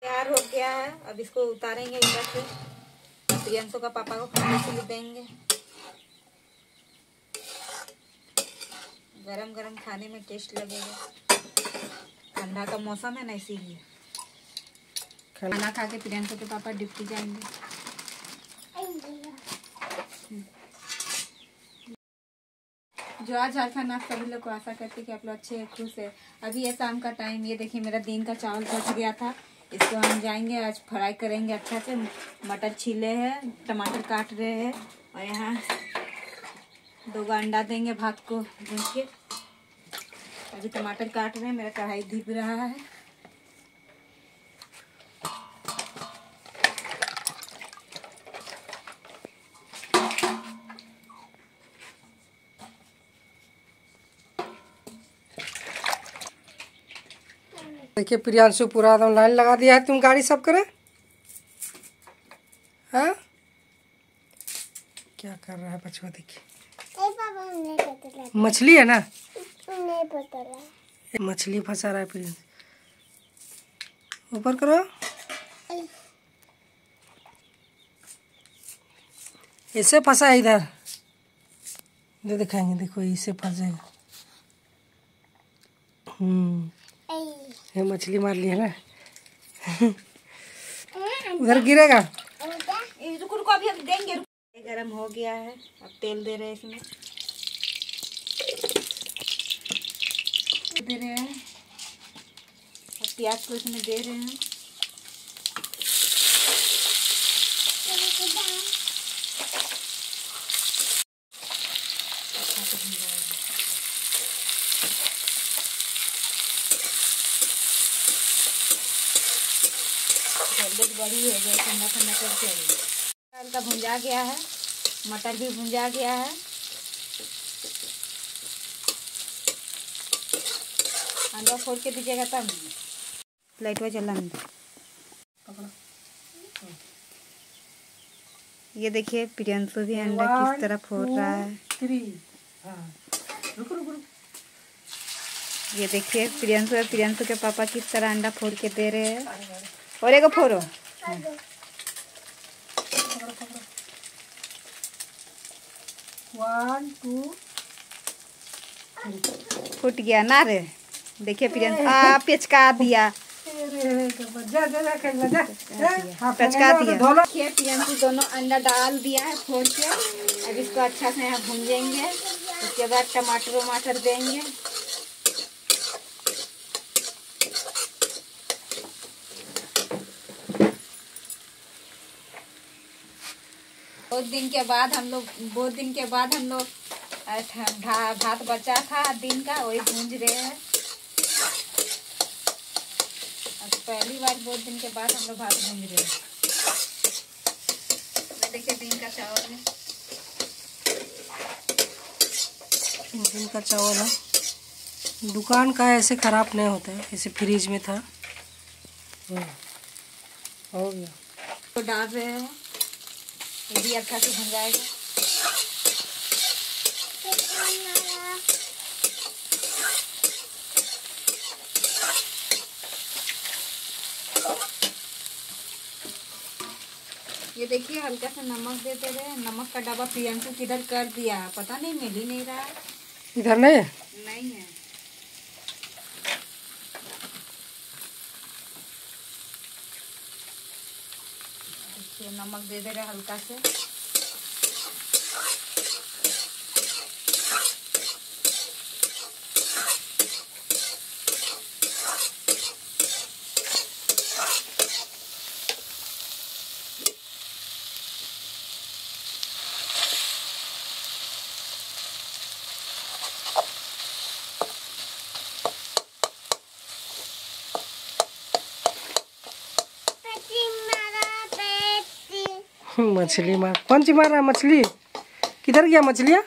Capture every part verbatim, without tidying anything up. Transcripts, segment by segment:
तैयार हो गया है। अब इसको उतारेंगे इधर से, प्रियंशु का पापा को खाने के लिए देंगे। गरम गरम खाने में टेस्ट लगेगा। ठंडा का मौसम है ना, इसीलिए खाना खा के प्रियंशु के पापा ड्यूटी जाएंगे। जो आज झारखंड आप सभी लोग को आशा करते कि आप लोग अच्छे खुश है। अभी है शाम का टाइम। ये देखिए मेरा दिन का चावल बच गया था, इसको हम जाएंगे आज फ्राई करेंगे अच्छा से। मटर छीले हैं, टमाटर काट रहे हैं और यहाँ दो अंडा देंगे भात को भून के। अभी टमाटर काट रहे हैं, मेरा कढ़ाई धीप रहा है। देखिए प्रियांशु पूरा एकदम लाइन लगा दिया है। तुम गाड़ी सब करे हाँ क्या कर रहा है बचवा? देखिए मछली है ना, मछली फंसा रहा है प्रियांशु। ऊपर करो, ऐसे फंसा है इधर। दे दिखाएंगे, देखो इससे फंस जाएगा। हम्म ये मछली मार ली है ना। उधर गिरेगा। रुको रुको, अभी हम देंगे। गरम हो गया है, अब तेल दे रहे हैं इसमें। दे रहे हैं, अब प्याज को इसमें दे रहे हैं। बड़ी है जो ठंडा ठंडा करके हल्का भुंजा गया है। मटर भी भुंजा गया है। अंडा फोड़ के दीजिएगा तब। लाइट में चला ये देखिए प्रियंशु भी अंडा किस तरह फोड़ रहा है। ये देखिए प्रियंशु और प्रियंशु के पापा किस तरह अंडा फोड़ के दे रहे हैं। और एक फोड़ो। वन टू फूट गया ना रे। देखिए प्रियंशु आ पेचका दिया, पेचका दिया। देखिए प्रियंशु दोनों अंडा डाल दिया है फोड़ के। अब इसको अच्छा से यहाँ भूंजेंगे। उसके बाद टमाटर वमाटर देंगे। बहुत दिन के बाद हम लोग बहुत दिन के बाद हम लोग भात बचा था दिन का, वही भूंज रहे हैं। पहली बार बहुत दिन के बाद हम लोग भात भूंज रहे हैं। देखिए दिन का चावल है, दिन का चावल है। दुकान का ऐसे खराब नहीं होता है, ऐसे फ्रिज में था। हो गया तो डाल रहे हैं, ये भी अच्छा से भून जाएगा। ये देखिए हल्का सा नमक देते रहे। नमक का डब्बा प्रियंशु किधर कर दिया पता नहीं, मिल ही नहीं रहा है। इधर नहीं नहीं है। देखिए नमक दे दे रहे हल्का से। मछली मार, कौन सी मार रहा है मछली? किधर गया मछलियाँ?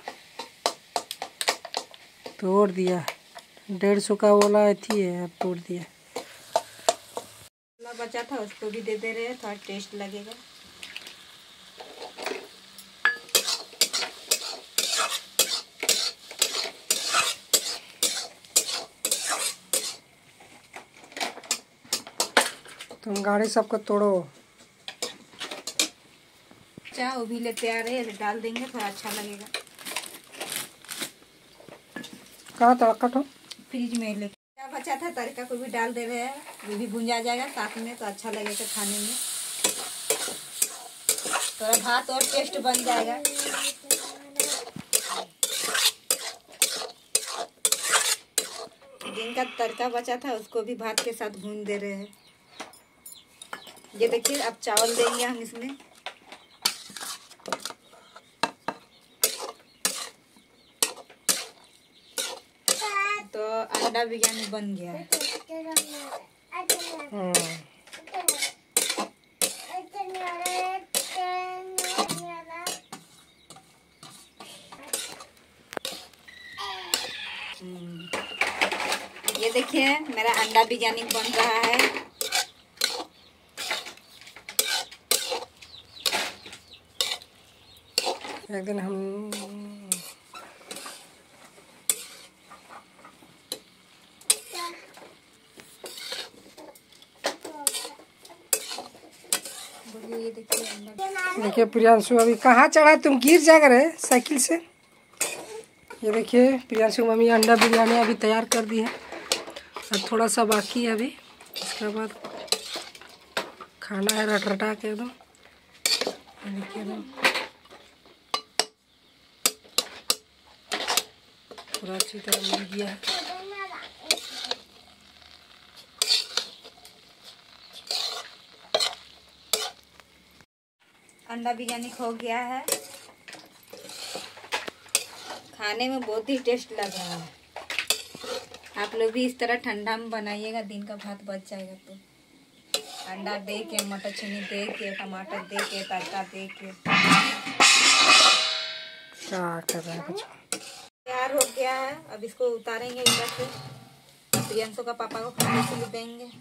तोड़ दिया। डेढ़ सौ का वाला थी है, अब तोड़ दिया। बचा था उसको भी दे दे रहे हैं, थोड़ा टेस्ट लगेगा। तुम गाड़ी सबको तोड़ो। चाय वो भी ले तैयार है, डाल देंगे थोड़ा अच्छा लगेगा। कहाँ तड़का तो फ्रिज में ले क्या बचा था तड़का को भी डाल दे रहे हैं, वो भी भुंजा जाएगा साथ में तो अच्छा लगेगा खाने में, थोड़ा भात और टेस्ट बन जाएगा। दिन का तड़का बचा था उसको भी भात के साथ भून दे रहे हैं। ये देखिए अब चावल देंगे हम इसमें। तो अंडा बिरयानी बन गया है। ये देखिए मेरा अंडा बिरयानी बन रहा है। एक दिन हम ये देखिए अंडा। देखिए प्रियांशु अभी कहाँ चढ़ा, तुम गिर जाएगा रे साइकिल से। ये देखिए प्रियांशु मम्मी अंडा बिरयानी अभी तैयार कर दी है और थोड़ा सा बाकी है अभी, इसके बाद खाना है रटरटा के एकदम। देखिए एकदम पूरा अच्छी तरह मिल गया है। अंडा बिरयानी हो गया है, खाने में बहुत ही टेस्ट लग रहा है। आप लोग भी इस तरह ठंडा में बनाइएगा, दिन का भात बच जाएगा। तो अंडा दे के, मटर चीनी दे के, टमाटर दे के, तड़का दे के क्या कर रहा है कुछ। तैयार हो गया है, अब इसको उतारेंगे इधर से, प्रियांशु का पापा को खाने के लिए देंगे।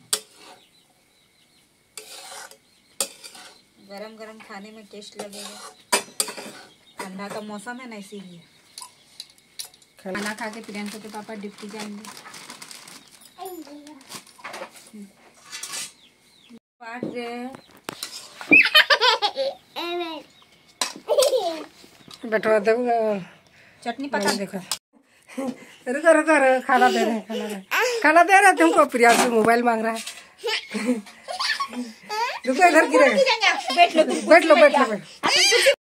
गरम गरम खाने में टेस्ट लगेगा, ठंडा का मौसम है ना इसीलिए। खाना खा के प्रियांशु के पापा ड्यूटी जाएंगे। पाठ रहे हैं। बैठो देखो चटनी पका देखो। रुको रुको रुको खाना दे रहे हैं, खाना दे खाना दे रहे हैं तुमको। प्रियांशु मोबाइल मांग रहा है। रुको इधर गिरेगा। बैठ लो बैठ लो बैठ लो बैठ लो।